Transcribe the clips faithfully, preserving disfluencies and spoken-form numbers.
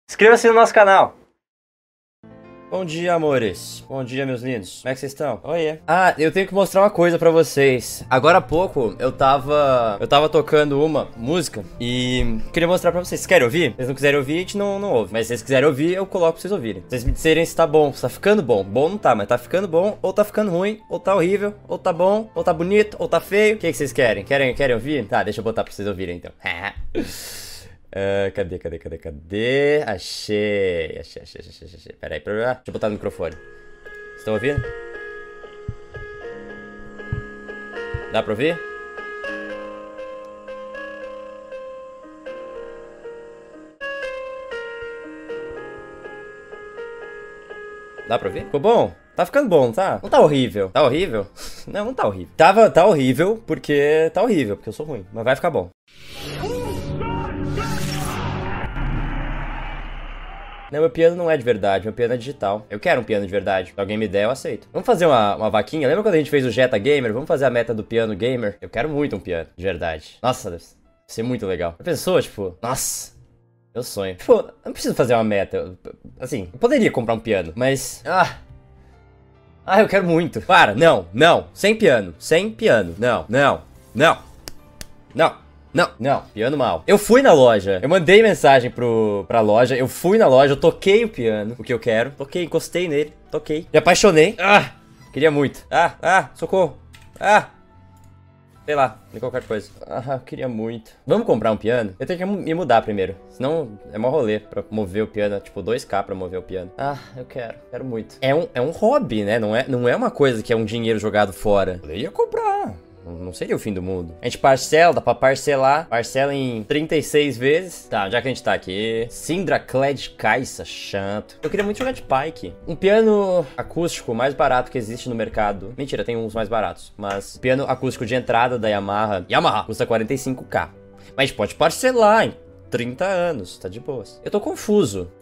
Inscreva-se no nosso canal. Bom dia, amores. Bom dia, meus lindos. Como é que vocês estão? Oiê. Ah, eu tenho que mostrar uma coisa pra vocês. Agora há pouco, eu tava... Eu tava tocando uma música e queria mostrar pra vocês. Vocês querem ouvir? Se vocês não quiserem ouvir, a gente não, não ouve. Mas se vocês quiserem ouvir, eu coloco pra vocês ouvirem. Vocês me disserem se tá bom, se tá ficando bom. Bom não tá, mas tá ficando bom, ou tá ficando ruim, ou tá horrível, ou tá bom, ou tá bonito, ou tá feio. O que, que vocês querem? Querem, querem ouvir? Tá, deixa eu botar pra vocês ouvirem, então. Uh, cadê, cadê, cadê, cadê? Achei, achei, achei, achei, achei. Pera aí, deixa eu botar no microfone. Vocês estão ouvindo? Dá pra ouvir? Dá pra ouvir? Ficou bom? Tá ficando bom, não tá? Não tá horrível. Tá horrível? Não, não tá horrível. Tava, tá horrível porque tá horrível, porque eu sou ruim. Mas vai ficar bom. Não, meu piano não é de verdade, meu piano é digital. Eu quero um piano de verdade. Se alguém me der, eu aceito. Vamos fazer uma, uma vaquinha? Lembra quando a gente fez o Jetta Gamer? Vamos fazer a meta do piano gamer? Eu quero muito um piano, de verdade. Nossa, deve ser muito legal. A pessoa, tipo, nossa, meu sonho. Tipo, eu não preciso fazer uma meta. Eu, assim, eu poderia comprar um piano, mas... Ah... Ah, eu quero muito. Para, não, não. Sem piano, sem piano. Não, não, não, não. Não, não, piano mal. Eu fui na loja, eu mandei mensagem pro, pra loja, eu fui na loja, eu toquei o piano, o que eu quero. Toquei, encostei nele, toquei. Me apaixonei. Ah, queria muito. Ah, ah, socorro. Ah, sei lá, de qualquer coisa. Ah, eu queria muito. Vamos comprar um piano? Eu tenho que me mudar primeiro, senão é mó rolê pra mover o piano, tipo dois K pra mover o piano. Ah, eu quero, quero muito. É um, é um hobby, né, não é, não é uma coisa que é um dinheiro jogado fora. Eu ia comprar. Não seria o fim do mundo. A gente parcela, dá pra parcelar. Parcela em trinta e seis vezes. Tá, onde é que a gente tá aqui? Syndra Cled Caixa, chato. Eu queria muito jogar de Pyke. Um piano acústico mais barato que existe no mercado. Mentira, tem uns mais baratos. Mas o piano acústico de entrada da Yamaha. Yamaha custa quarenta e cinco K. Mas a gente pode parcelar em trinta anos. Tá de boas. Eu tô confuso.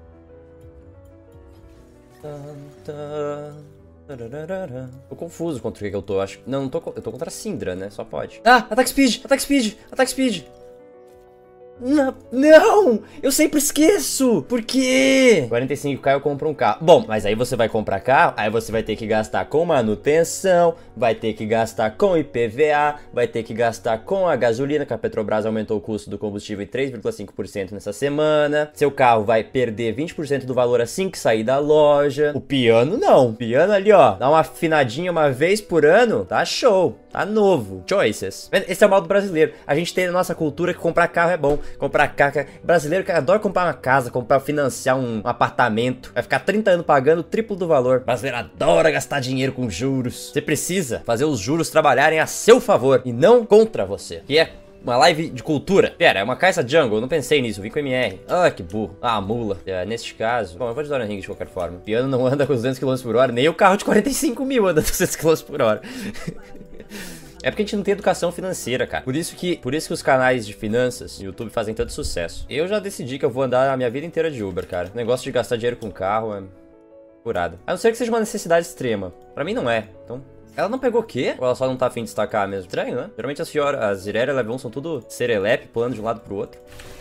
Tô confuso contra o que eu tô, acho. Não, não tô. Eu tô contra a Syndra, né? Só pode. Ah! Attack Speed! Attack Speed! Attack Speed! Não, não! Eu sempre esqueço! Por quê? quarenta e cinco K eu compro um carro. Bom, mas aí você vai comprar carro, aí você vai ter que gastar com manutenção, vai ter que gastar com I P V A, vai ter que gastar com a gasolina, que a Petrobras aumentou o custo do combustível em três vírgula cinco por cento nessa semana. Seu carro vai perder vinte por cento do valor assim que sair da loja. O piano não. O piano ali, ó, dá uma afinadinha uma vez por ano, tá show. Tá novo. Choices. Esse é o mal do brasileiro. A gente tem na nossa cultura que comprar carro é bom. Comprar carro. Brasileiro que adora comprar uma casa, comprar, financiar um apartamento. Vai ficar trinta anos pagando o triplo do valor. Brasileiro adora gastar dinheiro com juros. Você precisa fazer os juros trabalharem a seu favor e não contra você. Que é uma live de cultura. Pera, é uma caixa jungle, eu não pensei nisso, eu vim com M R. Ah, que burro. Ah, mula. É, neste caso... Bom, eu vou de Dora Ring de qualquer forma. O piano não anda com duzentos quilômetros por hora, nem o carro de quarenta e cinco mil anda com duzentos quilômetros por hora. É porque a gente não tem educação financeira, cara. Por isso que, por isso que os canais de finanças no YouTube fazem tanto sucesso. Eu já decidi que eu vou andar a minha vida inteira de Uber, cara. O negócio de gastar dinheiro com carro é furada. A não ser que seja uma necessidade extrema. Pra mim não é, então... Ela não pegou o quê? Ou ela só não tá afim de destacar mesmo? Estranho, né? Geralmente as Fiora, as Irelia Level um são tudo serelepe, pulando de um lado pro outro.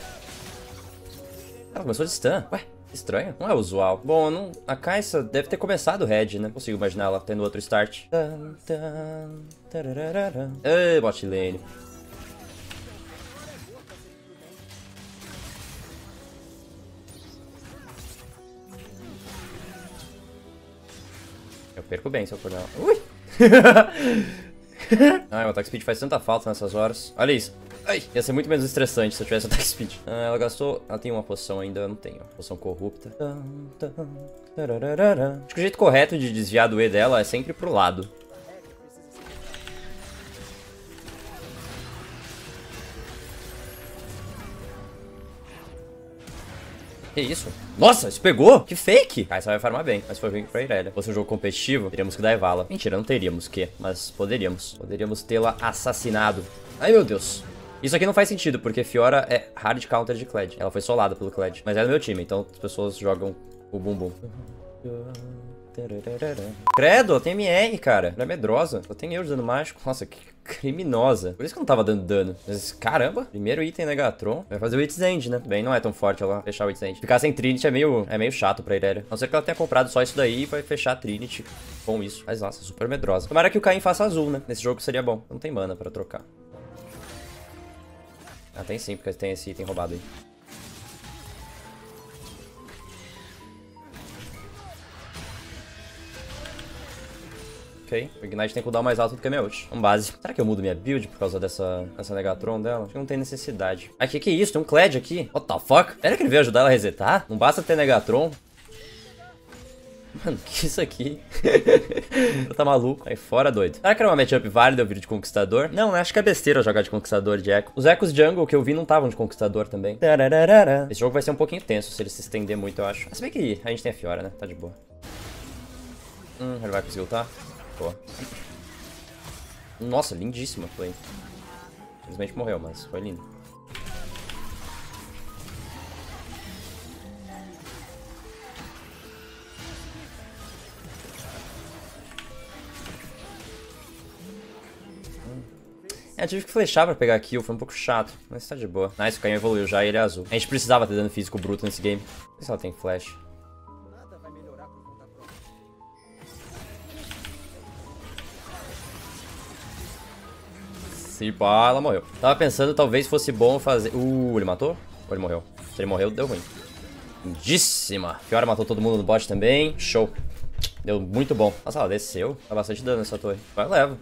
Ela começou de stun. Ué, estranho. Não é usual. Bom, não, a Caixa deve ter começado o Red, né? Não consigo imaginar ela tendo outro start. Ei, bot lane. Eu perco bem se eu for nela. Ui! Ai, o attack speed faz tanta falta nessas horas. Olha isso. Ai, ia ser muito menos estressante se eu tivesse attack speed. Ah, ela gastou... Ela tem uma poção ainda, eu não tenho. Poção corrupta. Acho que o jeito correto de desviar do E dela é sempre pro lado. Que isso? Nossa, isso pegou? Que fake! Ah, essa vai farmar bem, mas foi bem pra Irelia. Se fosse um jogo competitivo, teríamos que dar Evala. Mentira, não teríamos que, mas poderíamos. Poderíamos tê-la assassinado. Ai, meu Deus. Isso aqui não faz sentido, porque Fiora é hard counter de Kled. Ela foi solada pelo Kled. Mas é do meu time, então as pessoas jogam o bumbum. Credo, ela tem M R, cara. Ela é medrosa. Ela tem eu de dano mágico. Nossa, que criminosa. Por isso que eu não tava dando dano. Mas, caramba. Primeiro item Negatron. Vai fazer o Wit's End, né? Bem, não é tão forte ela fechar o Wit's End. Ficar sem Trinity é meio, é meio chato pra Irelia. A não ser que ela tenha comprado só isso daí e vai fechar a Trinity com isso. Mas, nossa, super medrosa. Tomara que o Caim faça azul, né? Nesse jogo seria bom. Não tem mana pra trocar. Ah, tem sim, porque tem esse item roubado aí. Ok, o Ignite tem cooldown mais alto do que a minha ult. Um base. Será que eu mudo minha build por causa dessa, dessa Negatron dela? Acho que não tem necessidade. Aqui, que isso? Tem um Kled aqui. What the fuck? Será que ele veio ajudar ela a resetar? Não basta ter Negatron. Mano, que isso aqui? Tá maluco. Aí fora, doido. Será que era uma matchup válida eu vir de Conquistador? Não, acho que é besteira jogar de Conquistador de Echo. Os Echos Jungle que eu vi não estavam de Conquistador também. Esse jogo vai ser um pouquinho tenso se ele se estender muito, eu acho. Se bem que a gente tem a Fiora, né? Tá de boa. Hum, ele vai conseguir ultar? Pô. Nossa, lindíssima play. Infelizmente morreu, mas foi lindo. É, eu tive que flechar pra pegar a kill, foi um pouco chato, mas tá de boa. Nice, o Caim evoluiu já e ele é azul. A gente precisava ter dano físico bruto nesse game. Não sei se ela tem flash. Se pá, ela morreu. Tava pensando, talvez fosse bom fazer... Uh, ele matou? Ou ele morreu? Se ele morreu, deu ruim. Lindíssima. Fiora matou todo mundo no bot também. Show. Deu muito bom. Nossa, ela desceu. Tá bastante dano nessa torre. Vai, leva.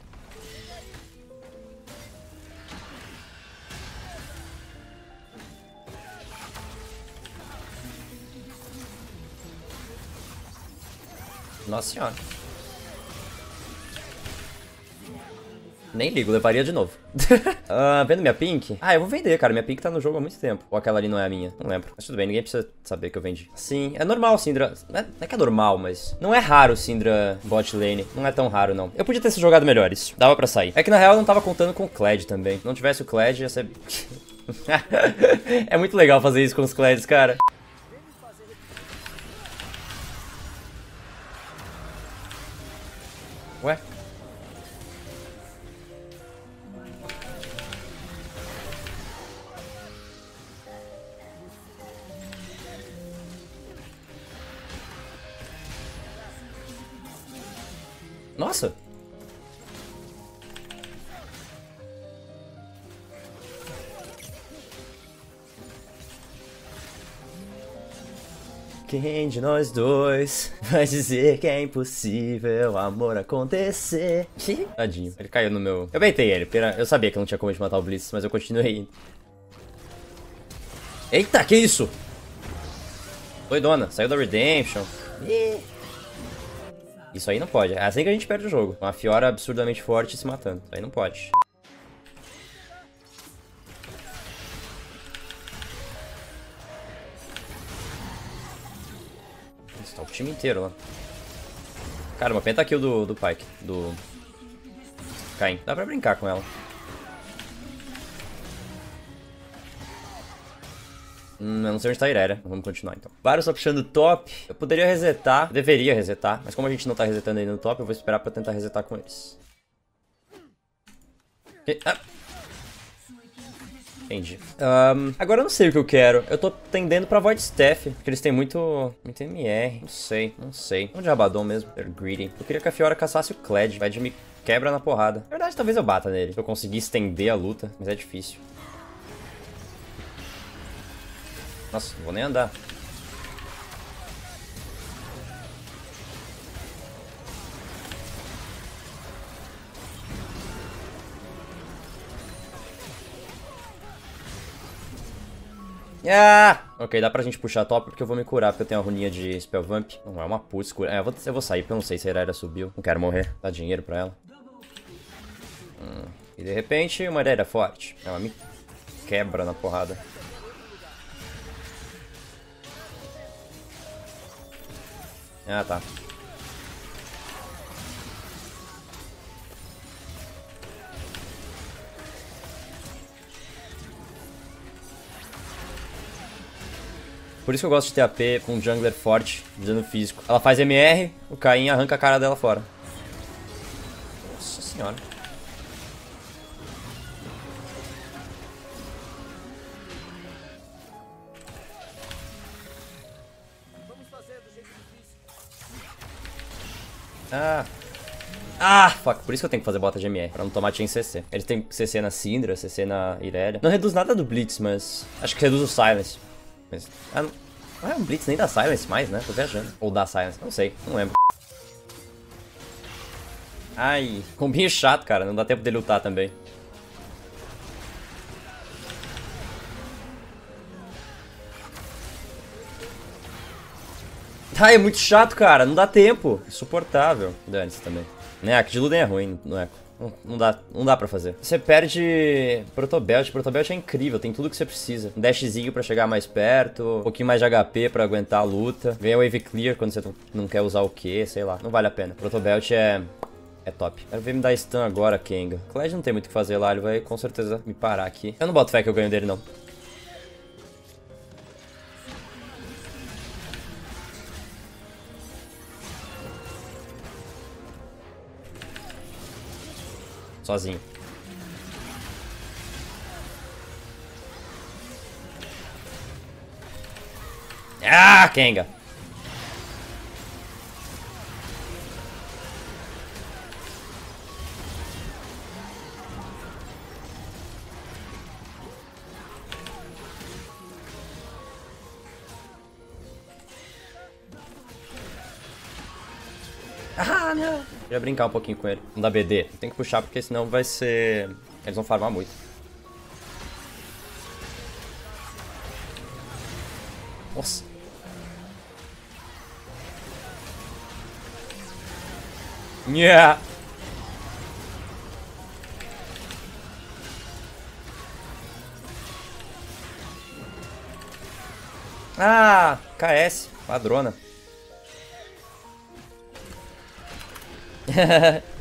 Nossa senhora. Nem ligo, levaria de novo. ah, vendo minha pink? Ah, eu vou vender, cara. Minha pink tá no jogo há muito tempo. Ou aquela ali não é a minha? Não lembro. Mas tudo bem, ninguém precisa saber que eu vendi. Sim, é normal, Syndra. Não é, não é que é normal, mas... Não é raro, Syndra bot lane. Não é tão raro, não. Eu podia ter se jogado melhor isso. Dava pra sair. É que na real eu não tava contando com o Kled também. Se não tivesse o Kled, ia ser... é muito legal fazer isso com os Kleds, cara. Ué? Nossa! Quem de nós dois vai dizer que é impossível o amor acontecer? Que? Tadinho, ele caiu no meu... Eu baitei ele, porque eu sabia que não tinha como de matar o Blitz, mas eu continuei. Eita, que isso? Doidona, saiu da Redemption. Ih. Isso aí não pode, é assim que a gente perde o jogo. Uma Fiora absurdamente forte se matando, isso aí não pode. Tá o time inteiro lá. Cara, uma pentakill do, do Pyke, do Caim. Dá pra brincar com ela. Hum, eu não sei onde tá a Irelia. Vamos continuar então. Varus tá puxando top. Eu poderia resetar. Eu deveria resetar. Mas como a gente não tá resetando ainda no top, eu vou esperar pra tentar resetar com eles. E... Ah. Entendi. Um, agora eu não sei o que eu quero. Eu tô tendendo pra Void Staff, porque eles têm muito... Muito M R. Não sei, não sei. Onde é Abaddon mesmo? They're greedy. Eu queria que a Fiora caçasse o Kled. O Kled me quebra na porrada. Na verdade, talvez eu bata nele. Se eu conseguir estender a luta, mas é difícil. Nossa, não vou nem andar. Ah! Ok, dá pra gente puxar top porque eu vou me curar, porque eu tenho a runinha de Spell Vamp. Não é uma putz cura. É, eu vou, eu vou sair porque eu não sei se a Irelia subiu. Não quero morrer. Dá dinheiro pra ela. Hum. E de repente, uma Irelia forte. Ela me quebra na porrada. Ah, tá. Por isso que eu gosto de ter A P com um jungler forte, de dano físico. Ela faz M R, o Caim arranca a cara dela fora. Nossa senhora. Ah. Ah, fuck. Por isso que eu tenho que fazer bota de M R, pra não tomar chain C C. Eles têm C C na Syndra, C C na Irelia. Não reduz nada do Blitz, mas acho que reduz o Silence. Mas, ah, não, não é um Blitz nem da Silence mais, né? Tô viajando. Ou da Silence, não sei, não lembro. Ai, combinho chato, cara. Não dá tempo dele lutar também. Ai, é muito chato, cara. Não dá tempo. Insuportável. Dane-se também. Né, a de Luden é ruim, não é? Não, não dá, não dá pra fazer. Você perde Protobelt. Protobelt é incrível, tem tudo que você precisa. Um dashzinho pra chegar mais perto, um pouquinho mais de H P pra aguentar a luta. Ganha Wave Clear quando você não quer usar o Q, sei lá. Não vale a pena. Protobelt é... é top. Quero ver me dar stun agora, Kenga. Kled não tem muito o que fazer lá, ele vai com certeza me parar aqui. Eu não boto fé que eu ganho dele, não. Sozinho. Ah, Kenga. Ah, não. Eu ia brincar um pouquinho com ele. Não dá B D. Tem que puxar porque senão vai ser... Eles vão farmar muito. Nossa. Yeah. Ah, K S. Padrona.